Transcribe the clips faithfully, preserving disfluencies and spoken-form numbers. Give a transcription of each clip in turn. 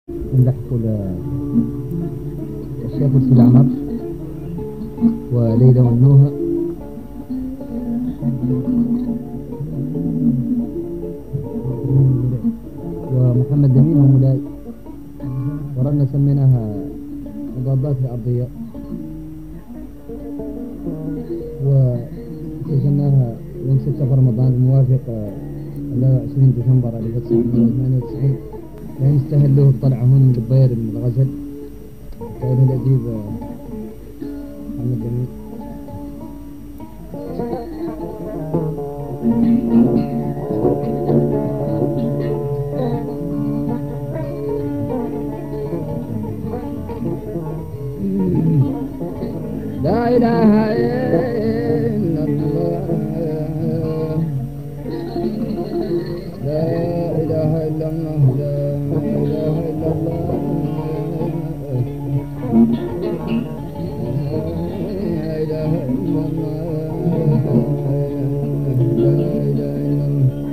نلحقوا الشيخ لطفي العمر وليلى والنوها ومحمد جميل ومولاي، ورانا سميناها مضادات الأرضية، وسجلناها يوم ستة في رمضان الموافق عشرين ديسمبر ألف وتسعمائة وثمانية وتسعين. كان يستهلوه الطلعة هون من البير من الغزل. كان الأديب محمد جميل. لا إله إلا الله، لا إله إلا الله، لا إله إلا الله، لا إله إلا الله، لا إله إلا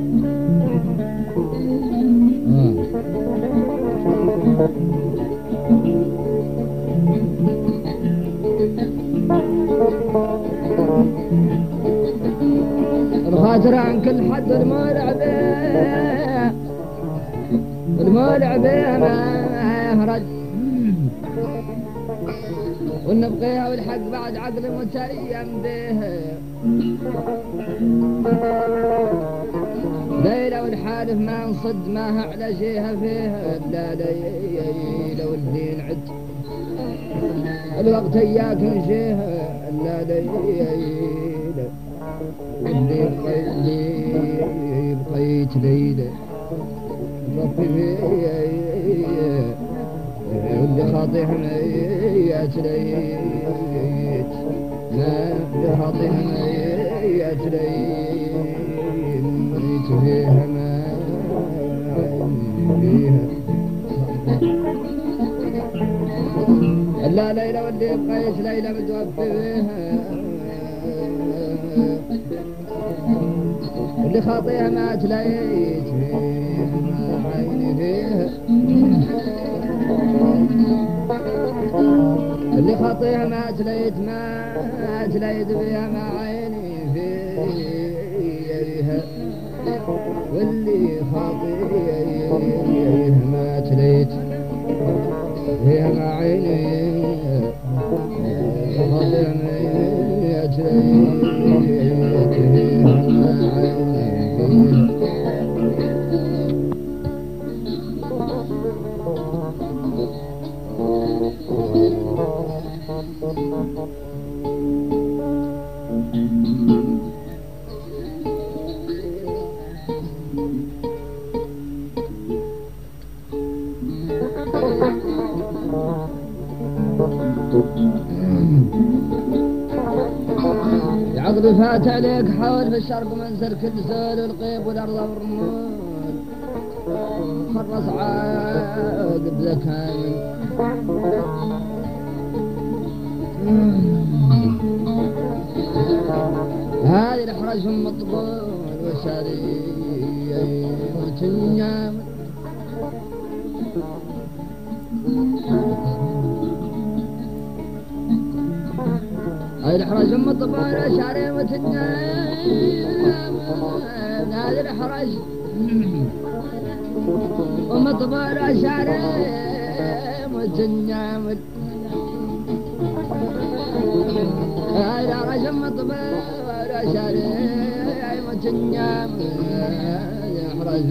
الخاطر عن كل حد المولع بيه، المولع بيه ما يهرج، والنبقيها والحق بعد عقل متيم به. ليلة والحالف ما نصد ماها على شيها فيها، لا ليلة والدين عد الوقت اياك نشيها، لا ليلة واللي بقيت بقيت ليلة ربي فيه، واللي خاطيها ميت ليت، ما اللي خاطيها ميت ليت فيها، ما فيها لا ليلة واللي بقيت ليلة متوفي فيها، واللي خاطيها ما تلاقيت فيها، ما عيني فيها اللي خاطيها ما تلاقيت، ما تلاقيت فيها، ما عيني فيها، واللي خاطيها ما تلاقيت فيها، ما عيني خاطيها ما تلاقيت فيها، ما عيني فيها. العقد فات عليك حول في الشرق منزل كل زول، والقيب والارض والرمول خرص عاد بذا كامل. هذه الحرج مطبول وشاري وتنيام، هذه الحرج مطبول وشاري وتنيام، هذه الحرج ومطبول وشاري وتنيام، هذه الحرج مطبول وشاري وتنيام، الحرج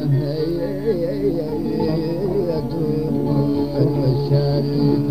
وشاري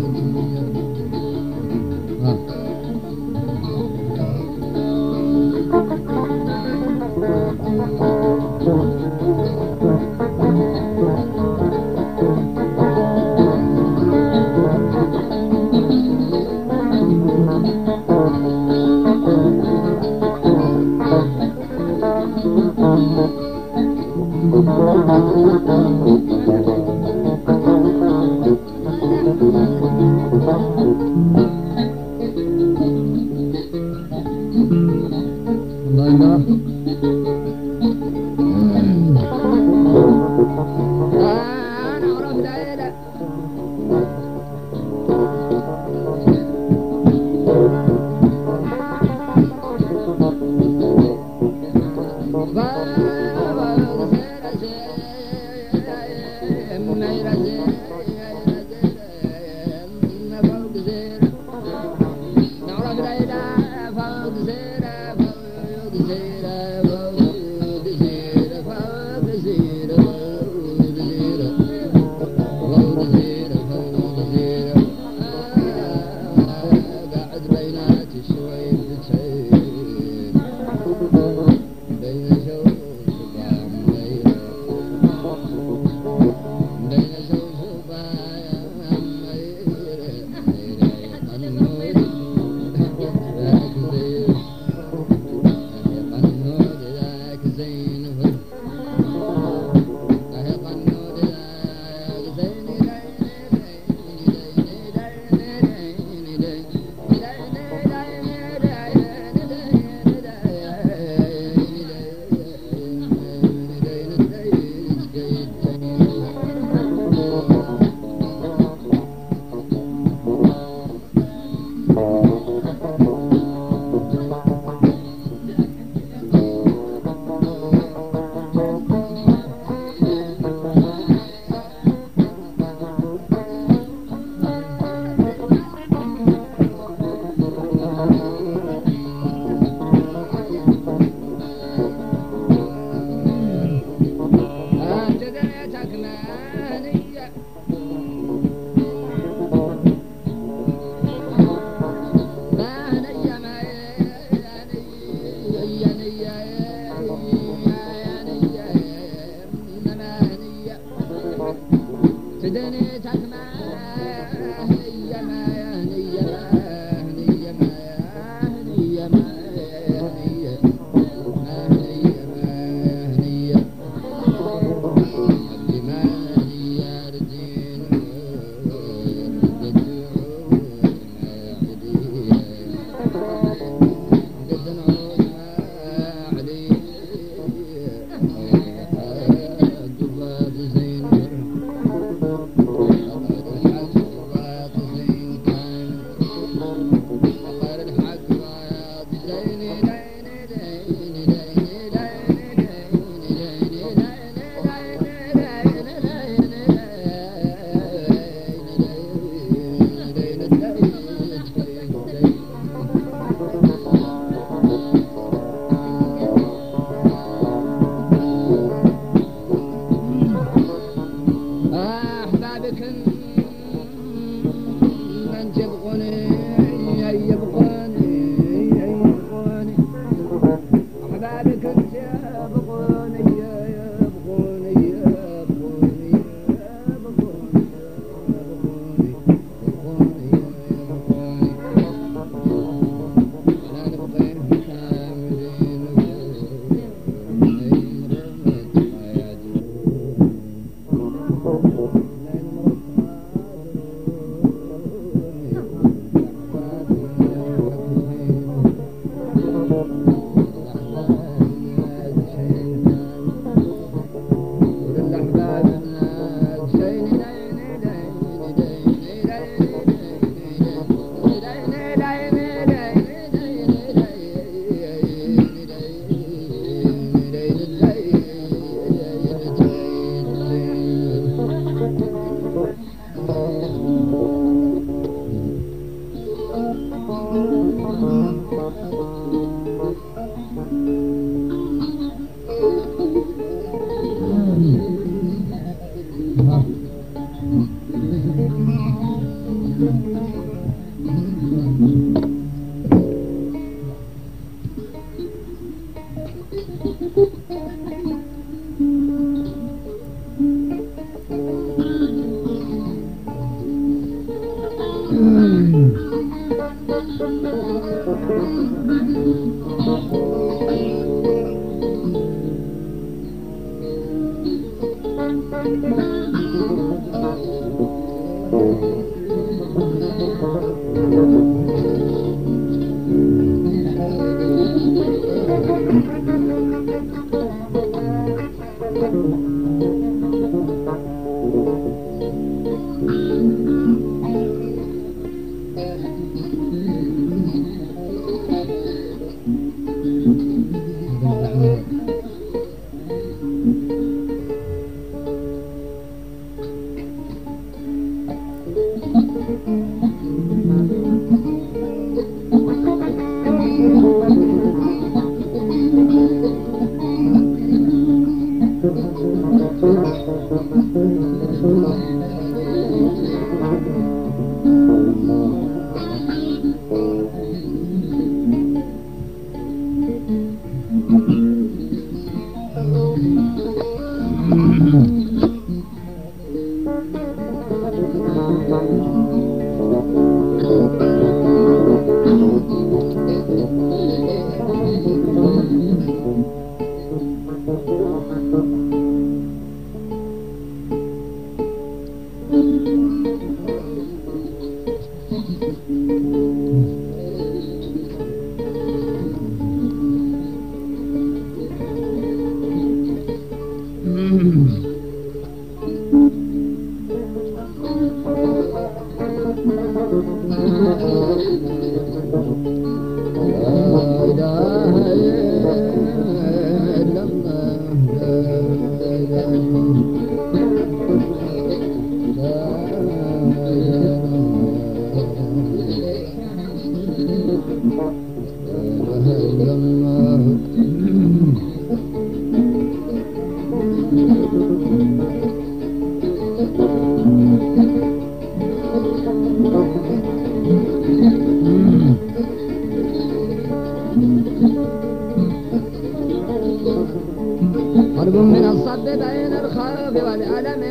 حرب من الصد بين الخوف والألم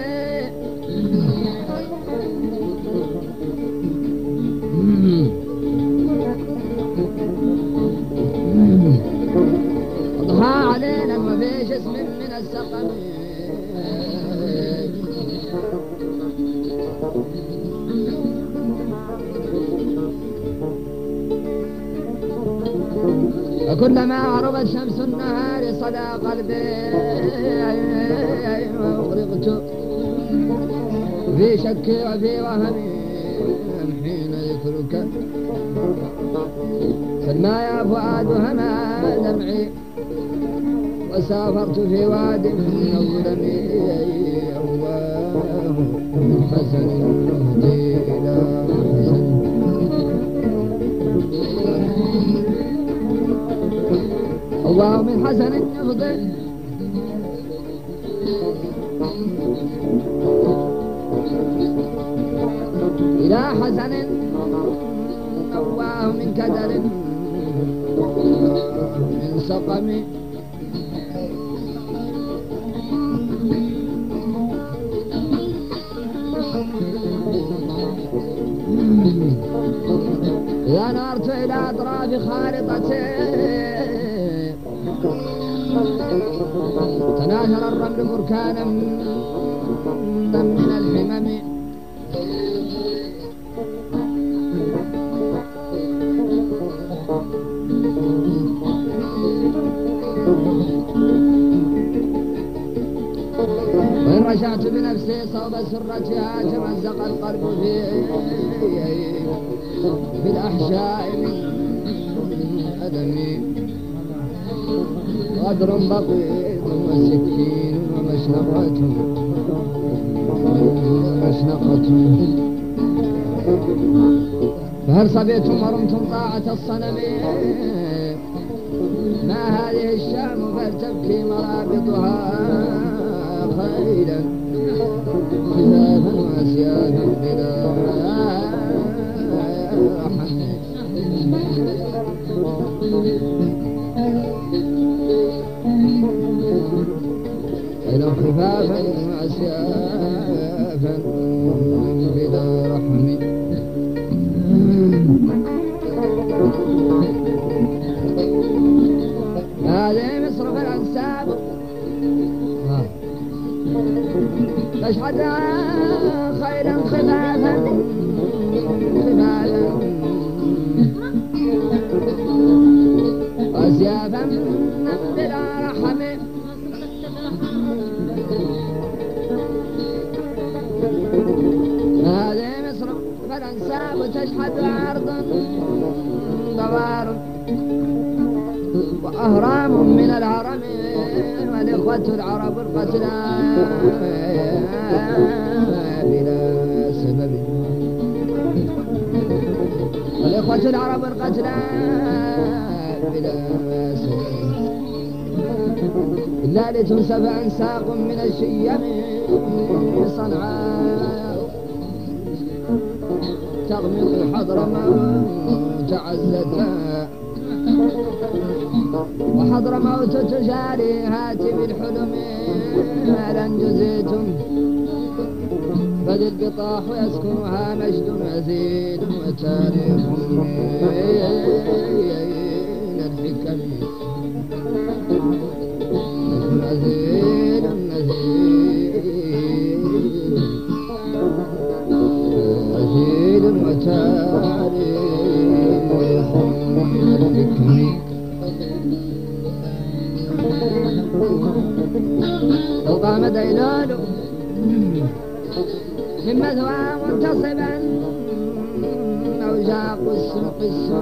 أضحى علينا ما فيش اسم من السقم وكلما عربت شمس النهار صدى قلبي وغرقت في شكي وفي وهمي حين ذكرك سلمى يا فؤاد هما دمعي وسافرت في واد من الظلم الله من حسن يهدي إلى حسن الله من حسن يفضل إلى حسن الله من كدر من سقم إذا نارت إلى أطراف خارطتي تناثر الرمل بركانا من الحمم وإن رجعت بنفسي صوب سرتها تمزق القلب في في الأحشاء من أدمي غدر بقيض وسكين ومشنقة ومشنقة فهل صبيتم ورمتم طاعة الصنم ما هذه الشام فلتبكي مرابطها خيلا خفافا واسيافا بلا رحم خيلا خفافا واسيافا بلا رحم هذه مصر في الأنساب تشحذ خيلا خفافا خفافا واسيافا بلا رحم هذه مصر في الأنساب تشحذ أرضا دوار وأهرام من الهرم والإخوة العرب القتلى بلا سبب العرب القتلى بلا سبب إلا لتنسف أنساق من الشيم صنعاء تغمض حضرموت عزتا وحضرموت تجاري هاتي بالحلم هل انجزيتم بل البطاح يسكنها مجد عزيز وتاريخ من الحكم عزيز نزيد عزيز وتاريخ من الحكم لو قام ديلال من مثوى منتصبا أو جاء قس قس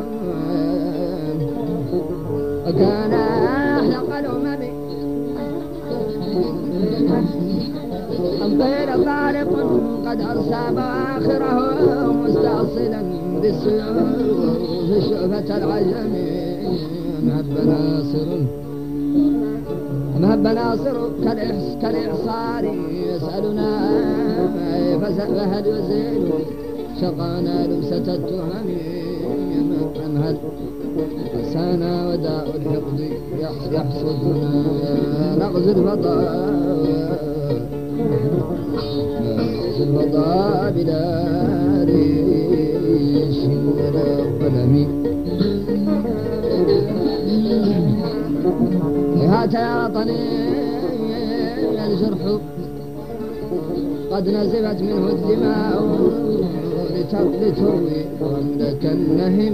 وكان أحلق الأمم أم قيل طارق قد أرسى بآخره مستأصلا بالسيوف شعفة العجم مهب ناصر مهب ناصر كالإعصار يسألنا فهل يزيل شقانا لمسة التهم أم هل أسانا وداء الحقد يحصدنا نغزي الفضاء نغزي الفضاء بلا ريش ولا قلم هات يا وطني الجرح قد نزفت منه الدماء لتروي رملك النهم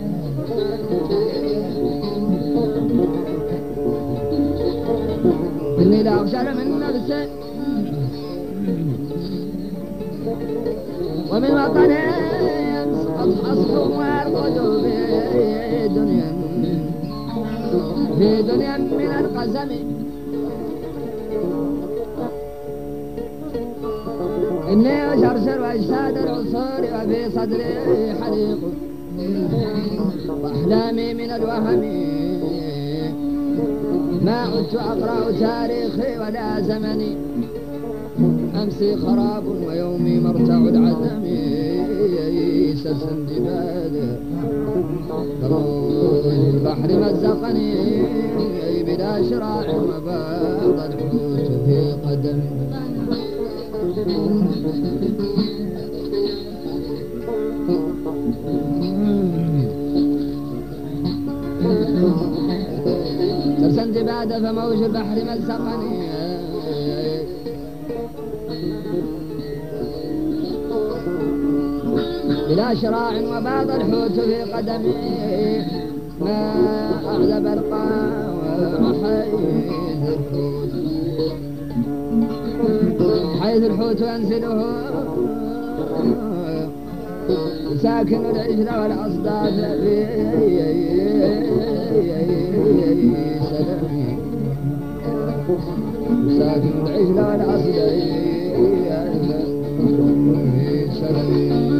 إني لا أخشى من نفسي ومن وطني أصحو وأرقد في دنيا في دنيا من القسم إني أشرشر وأجساد العصور وفي صدري حريق وأحلامي من الوهم ما عدت أقرأ تاريخي ولا زمني أمسي خراب ويومي مرتع العدم سسندباد روح البحر مزقني بلا شراع وباض الحوت في قدمي سسندباد فموج البحر مزقني بلا شراع وباض الحوت في قدمي ما أعذب القاع حيث الحوت حيث الحوت ينزله ساكن العجل والأصداف في سلامي ساكن العجل والأصداف في سلامي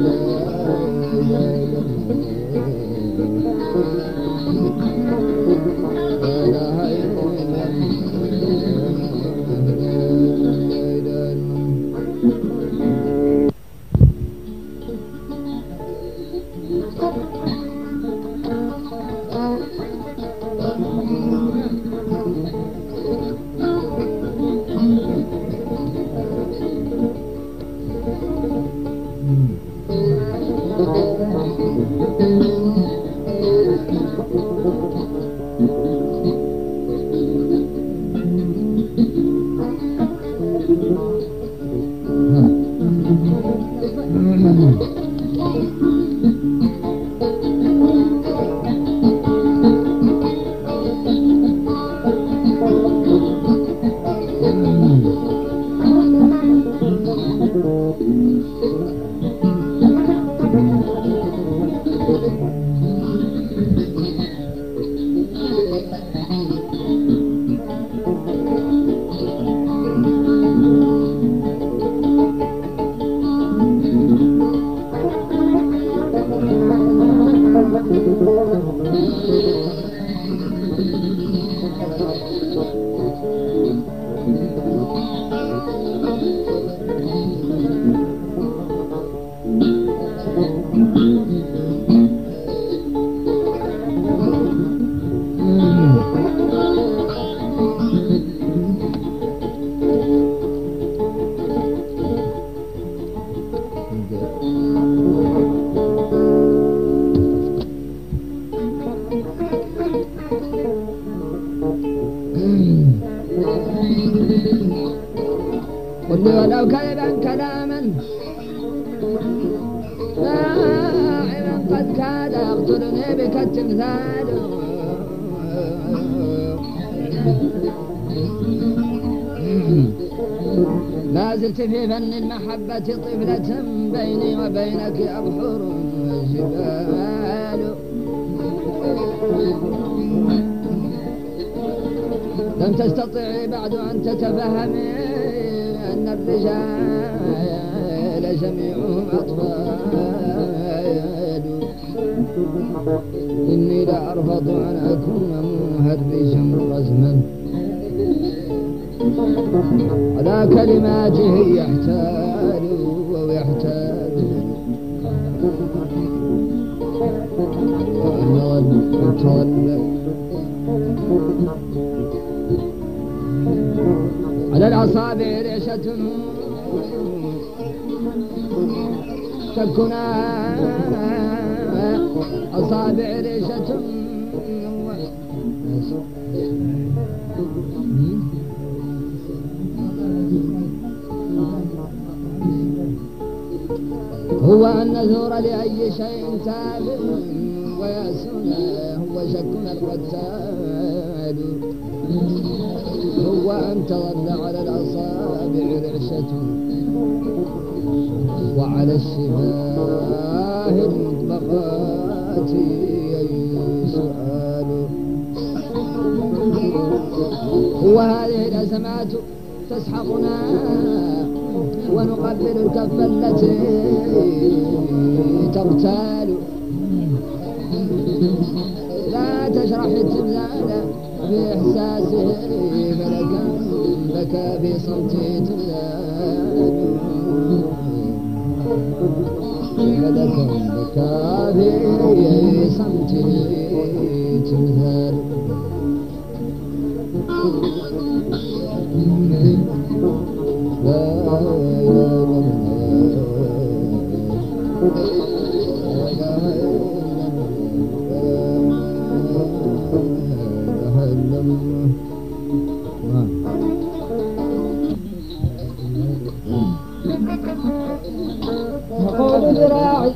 قل لي ولو كذبا كلاما ناعما قد كاد يقتلني بك التمثال ما زلت في فن المحبة طفلة بيني وبينك أبحر وجبال لم تستطيعي بعد أن تتفهمي أن الرجال جميعهم أطفال إني لا أرفض أن أكون مهرجا رزما على كلماته يحتال ويحتال وأن تولى على الأصابع ريشة شكنا أصابع ريشة هو أن نزور لأي شيء تابع ويأسنا هو شكنا القتال هو أن تظل على الأصابع رعشة وعلى الشفاه المطبقات أي سؤال هو هذه الأزمات تسحقنا ونقبل الكف التي تغتال لا تشرح التمثال بإحساسه فلكم بكى في صمته تمثال فلكم بكى في صمته تمثال لا يقول ذراعي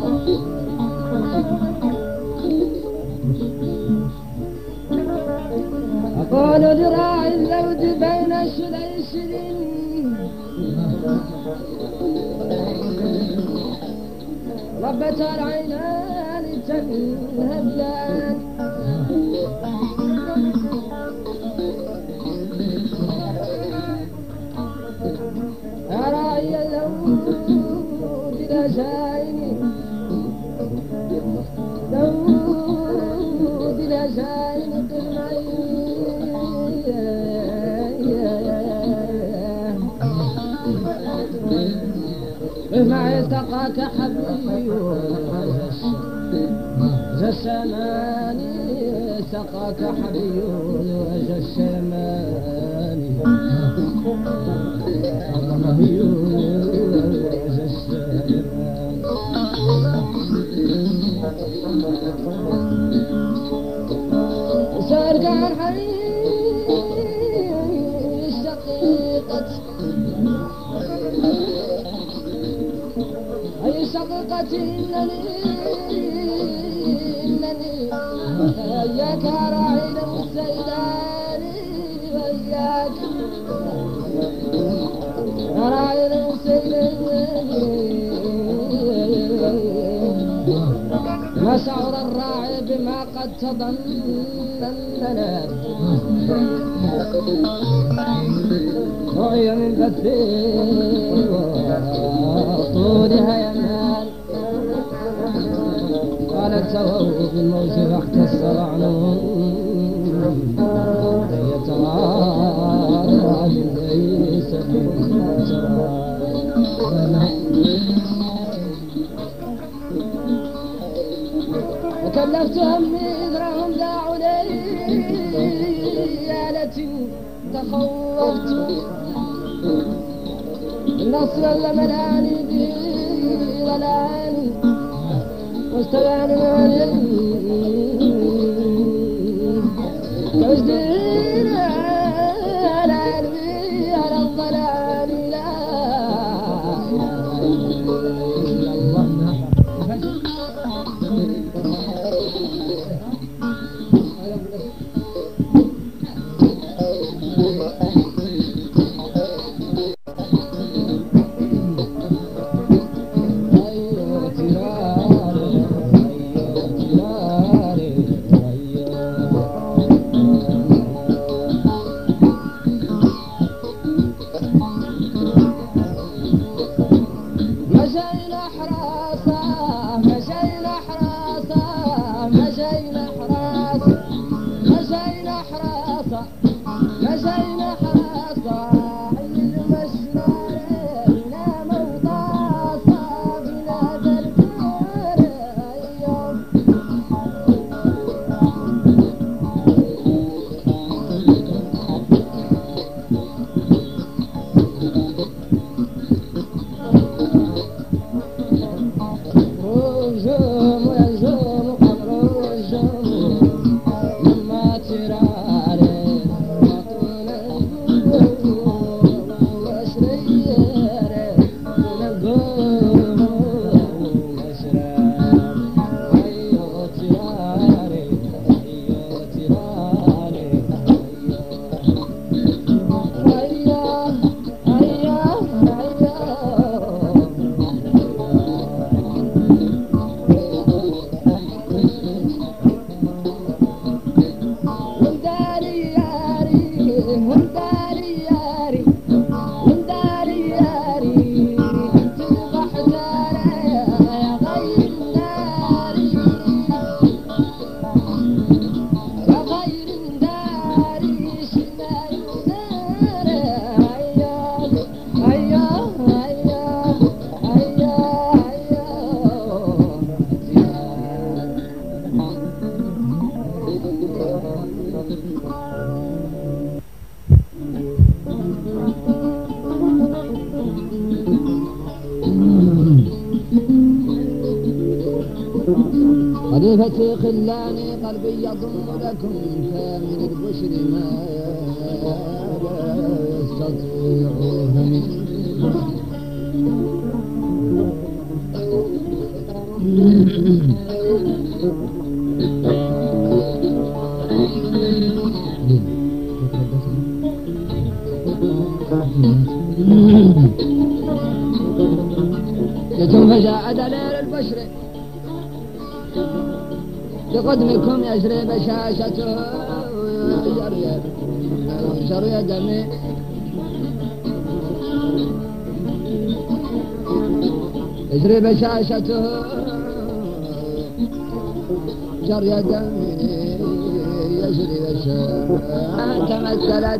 أقول ذراعي الزوج بين الشليشلين ربة العينان تنهبلان أرأي الزوج لشايني زوج لشايني قرمي ما يلتقاك حبيبي جسماني سقاك حبيبي وجسماني صار كان حبيبي الشقيقة أي شقيقة إنني إنني وياك راعي السيداني وياك راعي السيداني ما شعر الراعي بما قد تضمننا رؤيا من بثين وطولها ينال قالت سووا في الموت فاختص عنهم يتوارى من ليس وكلفت همي إذرهم داعوا لي يا التي تخوفت النصر لملاني به الضلال واستبعد العلم تجدين على علمي على الضلال لا خليفتي خلاني قلبي يضم لكم فمن البشر ما يستطيع فمن لكم فجاء دليل البشر بقدمكم يجري بشاشته جري جري دمي يجري بشاشته جري دمي يجري بشاشته تمثلت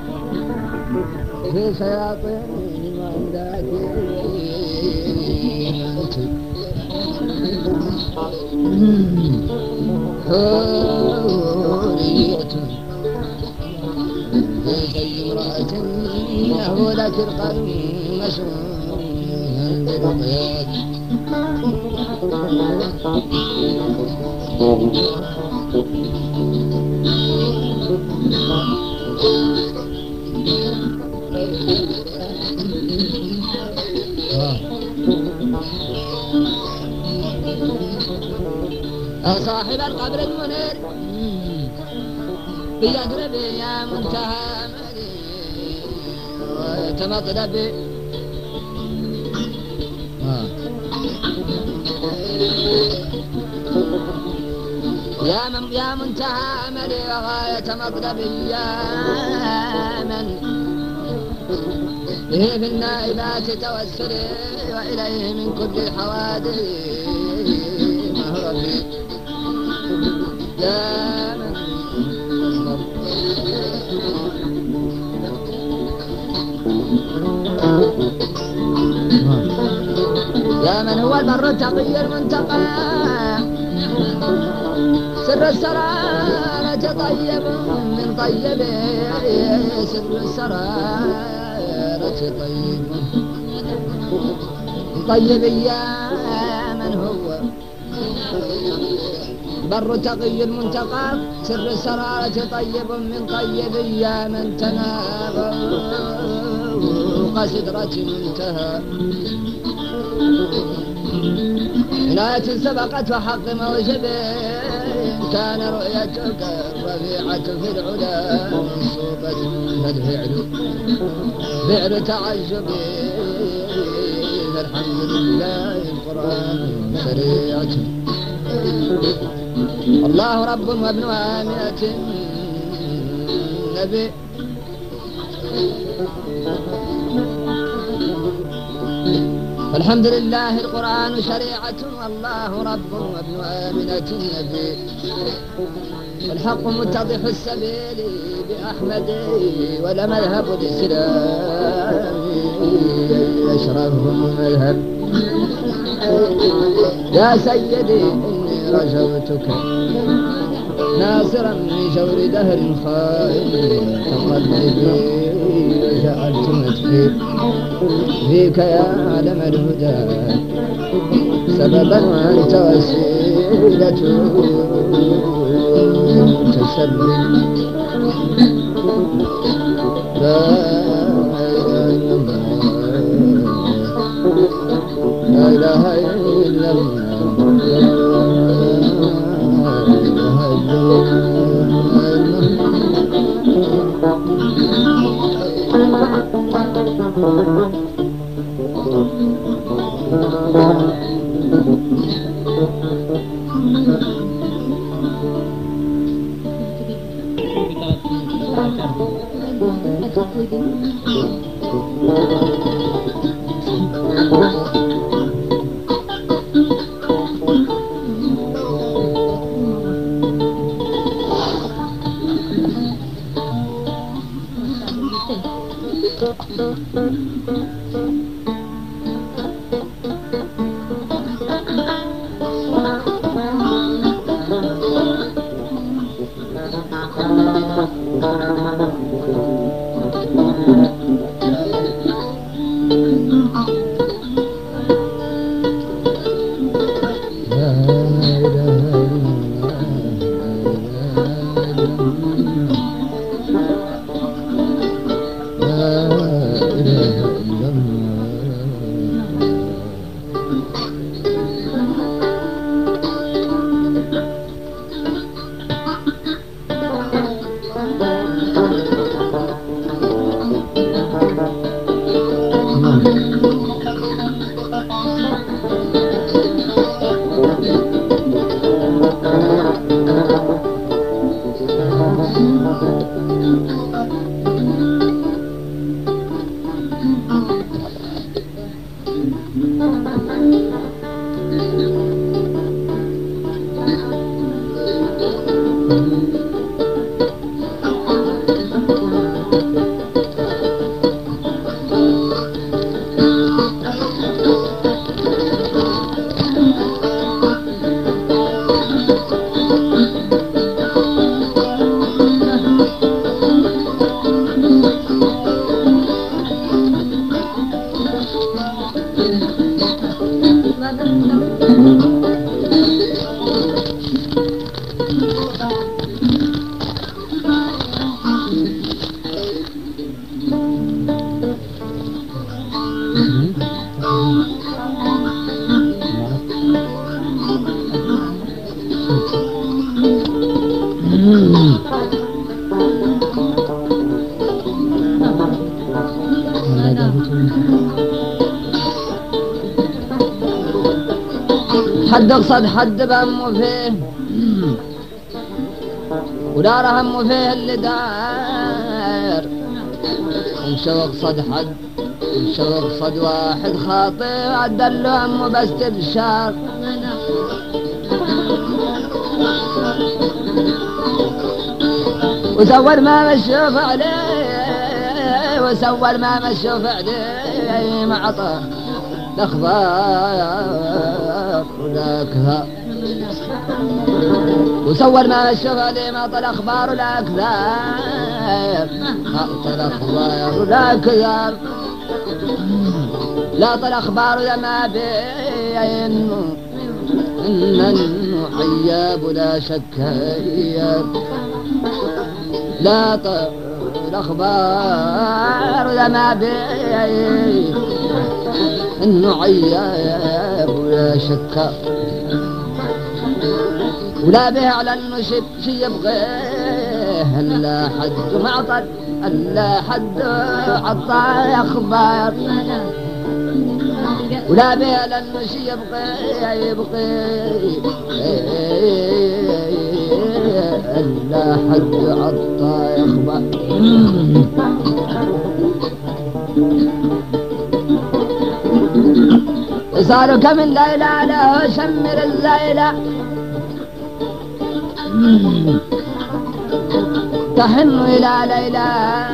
في سياطين من ذاتي حورية زي امرأة يهولة القلب مشغول بالقياد صاحب القبر المنير بيقربي يا منتهى أملي ويتمطلبي يا من يا منتهى أملي وغاية مطلبي يا من به في النائبات توسلي وإليه من كل الحوادث مهربي يا من يا من هو البر التقي المنتقى سر السرارة طيب من طيب سر السرارة طيب طيب يا من هو بر تقي المنتقى سر السرارة طيب من طيب يا من تناب قسدرة منتهى عناية سبقت وحق موجب كان رؤيتك الرفيعة في العلا منصوبة فالفعل فعل تعجب فالحمد لله القرآن شريعة الله رب وابن آمنة نبي والحمد لله القرآن شريعة والله رب وابن آمنة نبي والحق متضح السبيل بأحمد ولا مذهب الإسلام يشرف مذهب يا سيدي إني رجوتك ناصرا من جور دهر خائن تقلبي وجعلت مدحي فيك يا عالم الهدى سببا وأنت وسيلة تسلم لا إله إلا الله لا إله إلا الله حد اقصد حد بهمه فيه ودار همه فيه اللي دار ومشى اقصد حد ومشى اقصد واحد خاطئ عدله همه بس تبشار وسول ما مشوف عليه وسول ما مشوف عليه ما عطاه الأخبار والأكثار وسول ما مشوف عليه ما طل أخبار والأكثار ما طل أخبار والأكثار لا طل أخبار لما بين إن عياب ولا شك عياب لا طل الأخبار لما بين إنه عياب ولا شك ولا به على انه شب شي يبغيه الا حد ما عطى الا حد عطى اخبار ولا به على انه شي يبغيه يبغيه الا حد عطى اخبار صاروا كم ليلة له شمر الليلة تحن إلى ليلى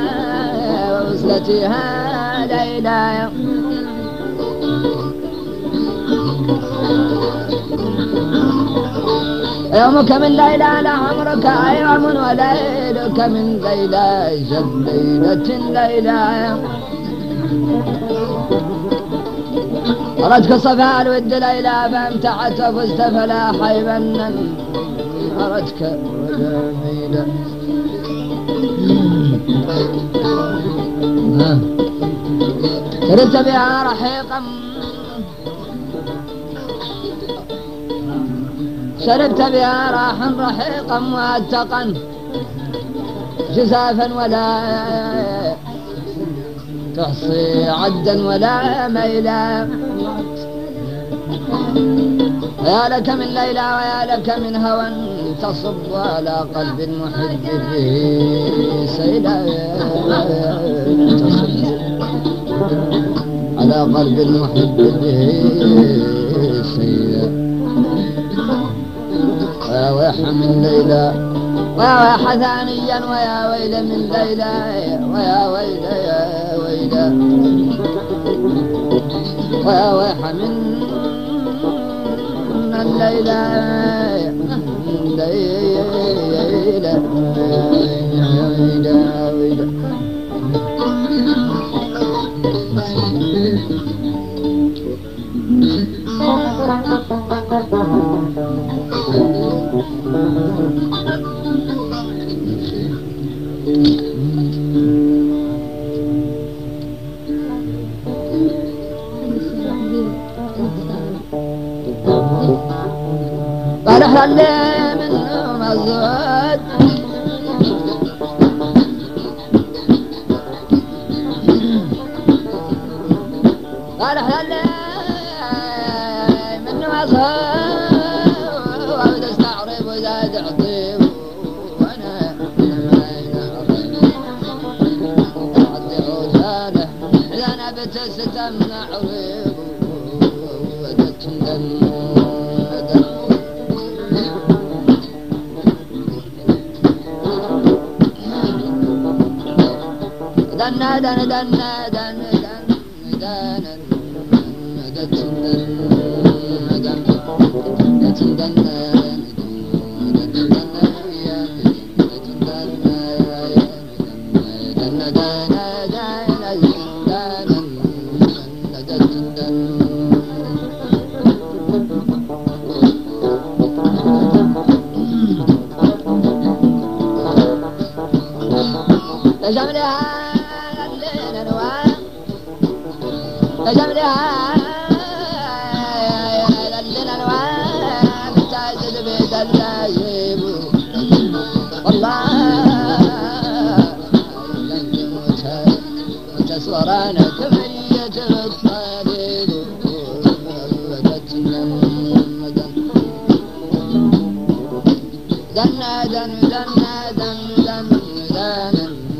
ووصلتها ليلى يومك من ليلى لعمرك يوم وليلك من ليلى جب ليلة ليلى أردك صفاء الود ليلى فامتعت وفزت فلا حيبا أردك وجميلة شربت بها رحيقا شربت بها راحا رحيقا مؤتقا جزافا ولا تحصي عدا ولا ميلا يا لك من ليلى ويا لك من هوى تصب على قلب المحب فيه سيلا تصب على قلب المحب فيه سيلا ويا ويح من ليلى ويا ويح ثانيا ويا ويل من ليلى ويا ويل يا ويلى ويا ويح من الليلى ليلى ويلى ويلى قال احلى منه مزود قال احلى منه مزود وابدا استعرب وزاد عطيب وانا عطي عوزانه اذا انا بتستمنع عريب ودتندن دنا دنا دنا دنا دنا جملها للنا الوان تاجد بيت اللايب والله وتصورانا كمية الطريق دنا دن دنا دن دن دن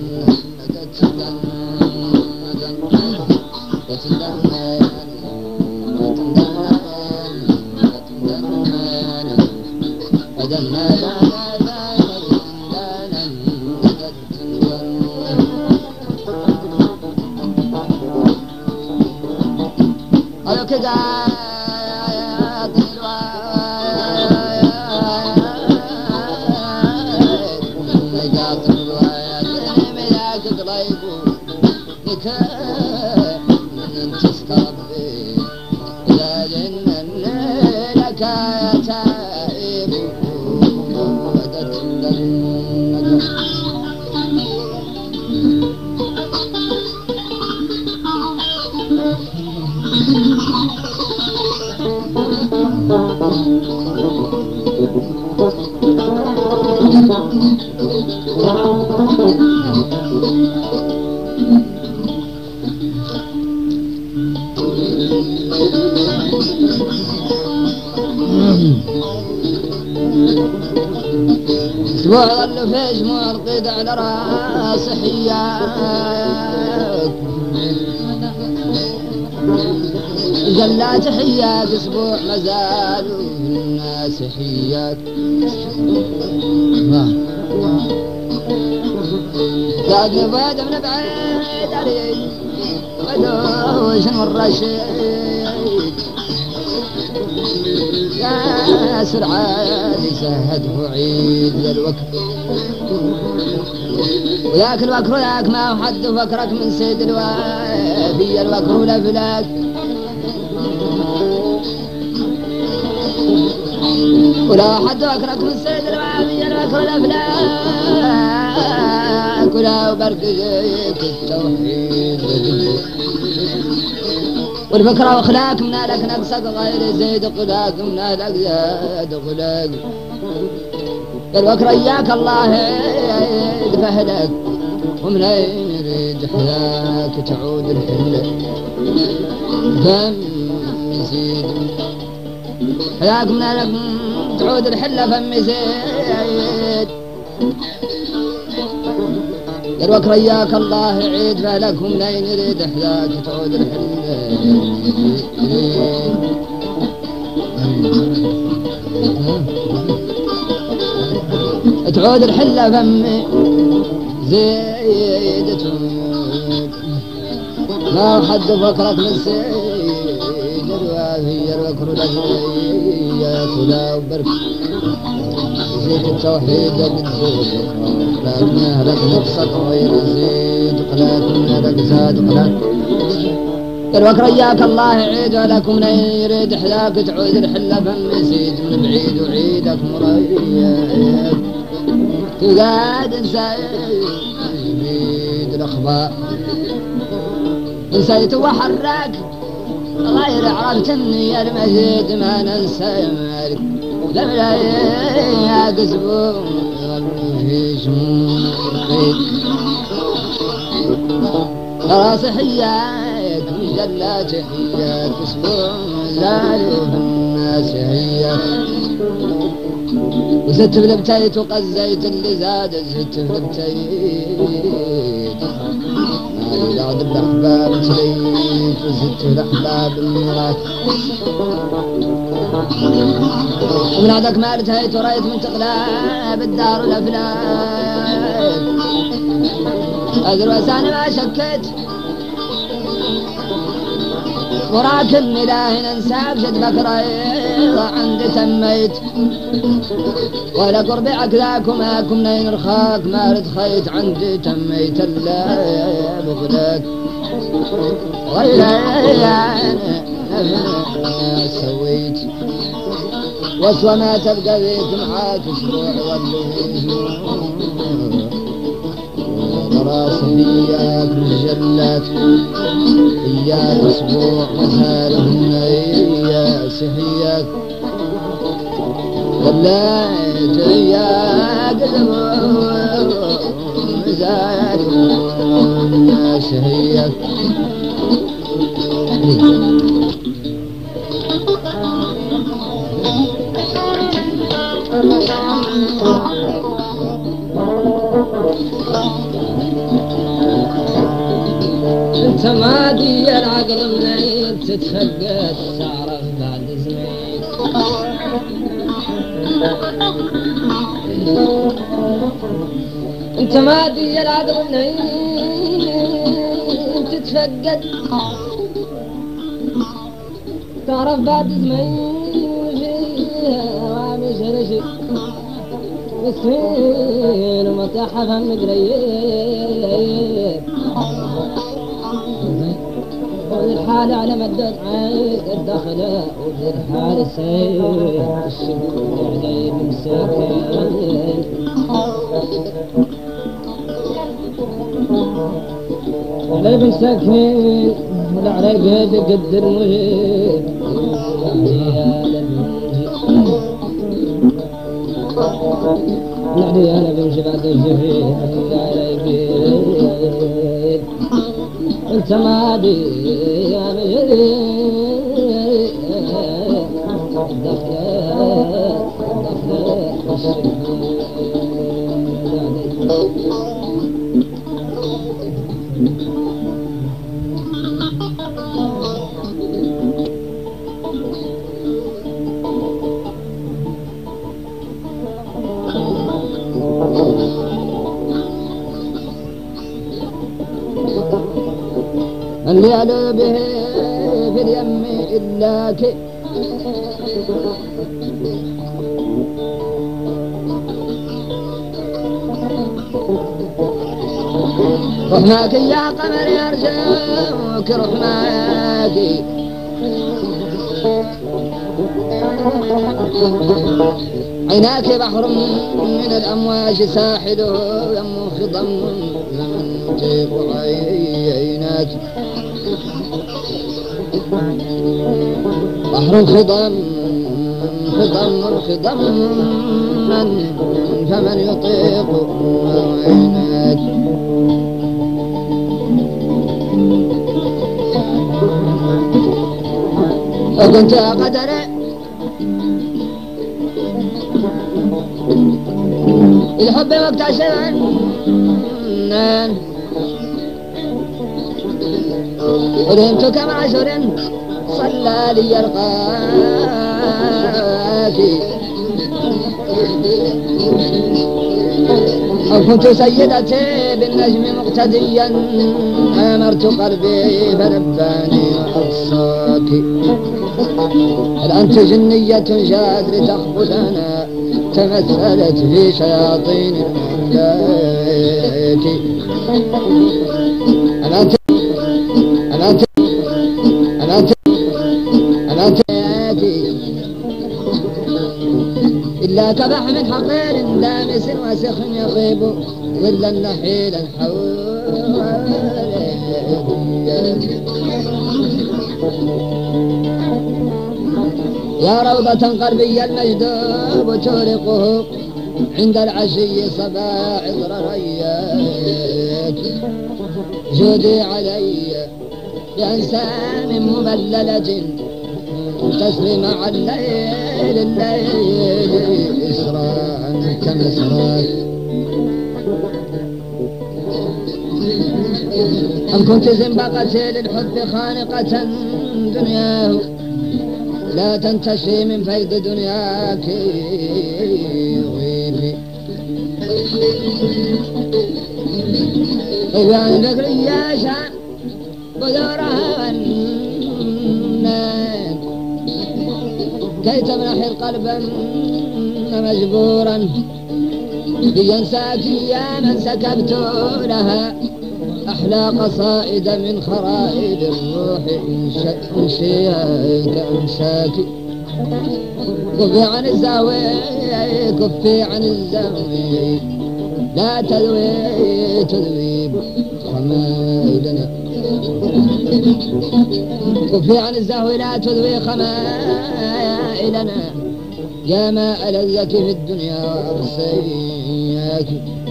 قالوا كذا تستربي لك يا تائب ودت النجم اسبوع ظل في جموع القيد على راس حياك جلات حياك اسبوع مازال الناس حياك قاعد نبعد من بعيد عليك مدوش مرة شيك يا سرعان يسهده عيد للوكر وياك الوكر وياك ما حد فكرك من سيد الوافي الوكر ولا فلاك ولا حد فكرك من سيد الوافي الوكر ولا فلاك ولا برك جيك التوحيد والفكرة وخلاك من لك نقصك غير زيد قلاك من لك زاد قلاك الوكرة إياك الله يدفهلك ومن أين يريد حياك تعود الحلة فم يزيد حياك من لك تعود الحلة فم يزيد الوكرة إياك الله يعيد فلك ومن أين يريد حياك تعود الحلة تعود الحلة فمي زيدت ما حد فكرك من سيد الوافي الوكر الأجريات ولا وبرك زيد التوحيد بالزيد لكن أهلك نقصك غير زيد لكن أهلك زاد قلاك الوكر إياك الله يعيد ولكم من يريد حلاك تعود الحلة فم زيد من بعيد وعيدك مريد تقعد نسيد الأخبار نسيت وحراك غير عرفت اني المزيد ما ننسى مالك لما يا قزبو في شموخي راس حياك مجلات حياك اسبوع زالوا في الناس حياك وزدت بلبتيت وقزيت اللي زاد زدت بلبتيت ما يلعب بالأحباب تليت وزدت الأحباب المرات ومن عدك ما ارتهيت ورأيت من تقلاب الدار والأفلاك أقر وساني ما شكيت وراك الإله ننساك شد بكرة عندي تميت ولا قربعك ذاكما كمنا ينرخاك ما ردخيت عندي تميت الله بغلاك ولا أنا سويت واسوى ما تبقى بيك معاك اسبوع واللوز راس إياك مجلات إياك أسبوع مسالهن إياك سحياك وليت إياك أسبوع مسالهن سحياك انت مادي العقل منين تتفقد تعرف بعد زمين انت مادي العقل منين تتفقد تعرف بعد زمين وامش رشي مسكين ومتحفا مقريب الحال على مد الدخل وذي الحال السيف الشكر علي بمساكين علي بمساكين والعرق بقدر مهيب نعدي أنا بمشي بعد الجفيف العرق انت مادي يا مجري دخلت دخلت الشفيع اللي على به في اليم إلا كي رحماك يا قمر يرجوك رحماك عيناك بحر من الأمواج ساحله يم خضم من تيق عيناك بحر خضم خضم خضم من فمن يطيق عيناك وكنت قدر الحب مكتشفا ورمتك مع شر صلى لي القاتي أو كنت سيدتي بالنجم مقتديا أمرت قلبي فنباني وأرصاك هل أنت جنية شادر تخبزنا تمثلت في شياطين الملاك أنا أنت أنا أنت أنا أنت أنا أنت إلا كبحم حقير دامس وسخ يخيب ظل النحيل الحوالي يا روضة قلبي المجدوب تورقه عند العشي صباح رياك جودي علي بأنسام مبللة تسري مع الليل الليل إسراء كمسراك أم كنت زنبقتي للحب خانقة دنياه لا تنتشي من فيض دنياك غيبي وعن ذكري يا شان بدورها والنان كي تمنحي القلب مجبورا لينساك يا من سكبت لها أحلى قصائد من خرائد الروح انشيها كأنساك كفي عن الزاوية كفي عن الزاوية لا تذوي تذويب خمائلنا كفي عن الزاوية لا تذوي خمائلنا يا ما ألذك في الدنيا وأرسياك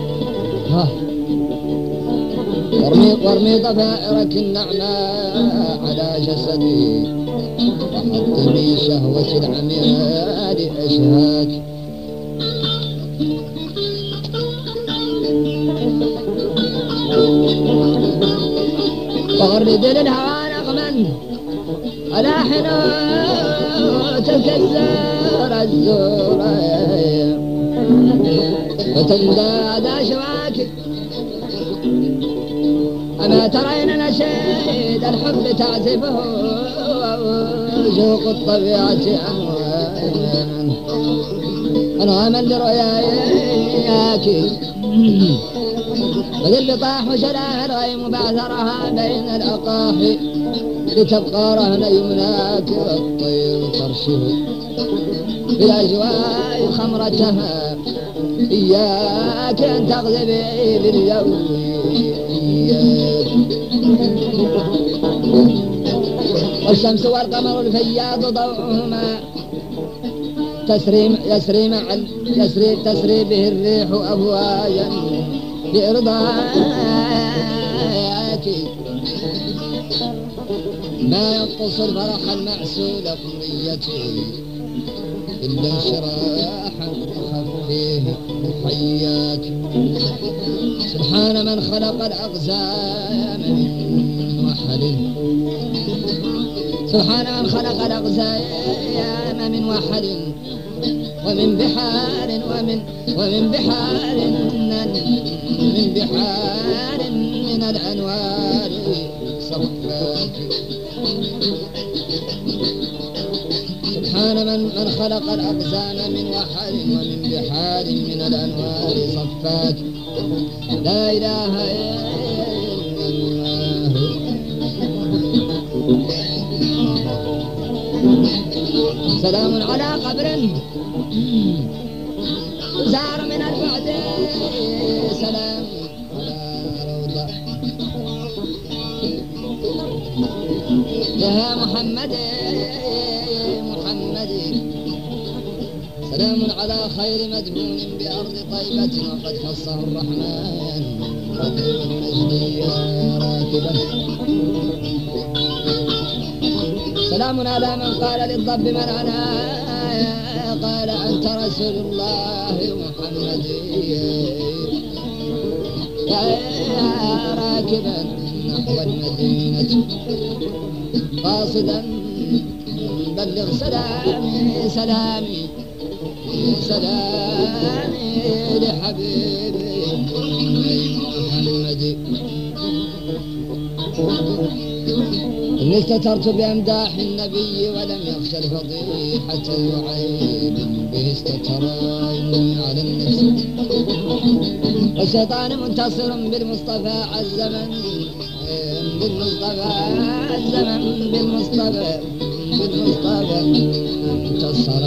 وارمي وارمي ضفائرك النعماء على جسدي وحطمي شهوة العمياء لأشهاك وغرد للهوى نغما على حنوتك الزور الزور وتنداد أشواك أما ترين نشيد الحب تعزفه ذوق الطبيعة أنواعا أنعاما لرؤياك وذل طاح شلال غيم بعثرها بين الأقاحي لتبقى رهن يمناك والطير ترشه بالأجواء خمرتها إياك أن تغلبي باليوم إياك والشمس والقمر الفياض ضوءهما تسري يسري مع يسري تسري به الريح أفواجا لإرضاك ما ينقص الفرح المعسول قمريته إلا انشراحا خفيه حياك سبحان من خلق الأقزام من وحل سبحان من خلق الأقزام من وحل ومن بحار ومن ومن بحار من بحار من الأنوار صفات سبحان من من خلق الأقزام من وحل ومن بحار من الأنوار صفات لا إله إلا الله سلام على قبر زار من البعد سلام على روضة يا محمد محمد سلام على خير مدفون بأرض طيبة وقد خصه الرحمن بدر المجد يا راكبة سلام على من قال للضب من أنا قال أنت رسول الله محمد يا راكبا نحو المدينة قاصدا بلغ سلامي سلامي سلامي لحبيبي محمد إني استترت بأمداح النبي ولم يخشى الفضيحة يعيب به استتراني على النفس والشيطان منتصر بالمصطفى عالزمن بالمصطفى عالزمن بالمصطفى بالمصطفى انتصر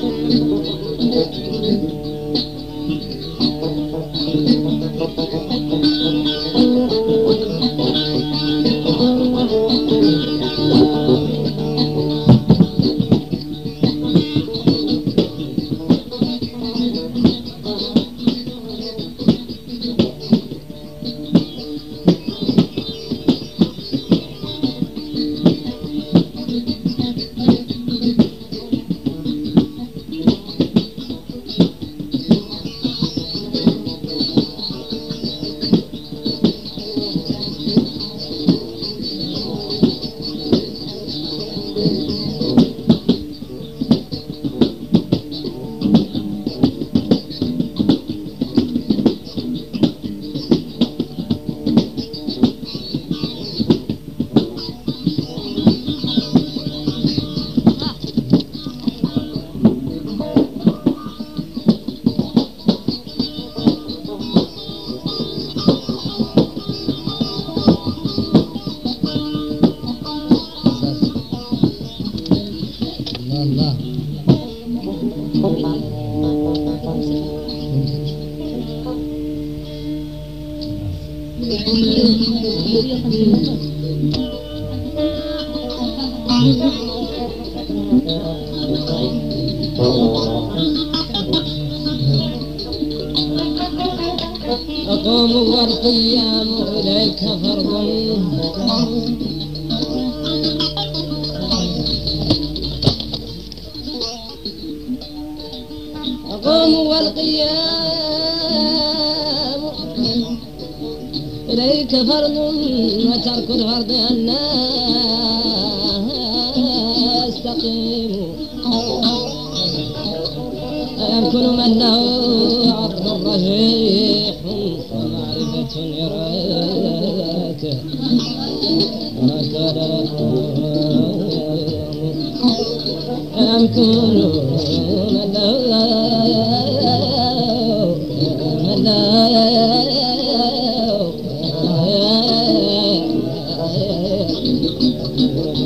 أقوم والقيام إليك فرض أقوم والقيام إليك فرض وترك الفرض الناس تقيم أيمكن من له عقل رجيح ومعرفة يراك هكذا أيمكن من له من له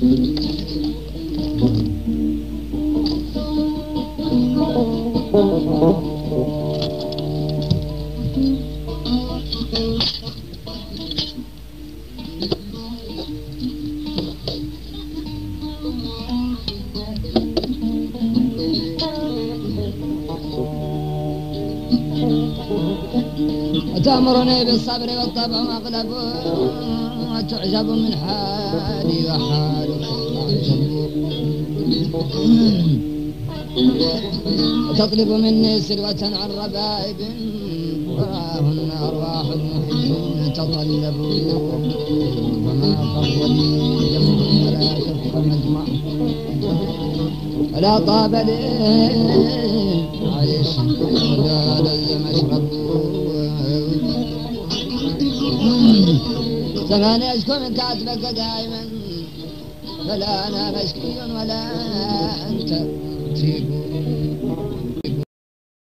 وتأمرني بالصبر والطبع مغلب وتعجب من حالي وحالك أعجب وتطلب مني سلوة عن ربائب وراهن أرواح المحبين تطلبوا فما فضلي جمع ولا شفق مجمع ولا طاب لي عيش ولا لزم أشرب زماني أشكو من كاتبك دائما فلا أنا مشكي ولا أنت تجيب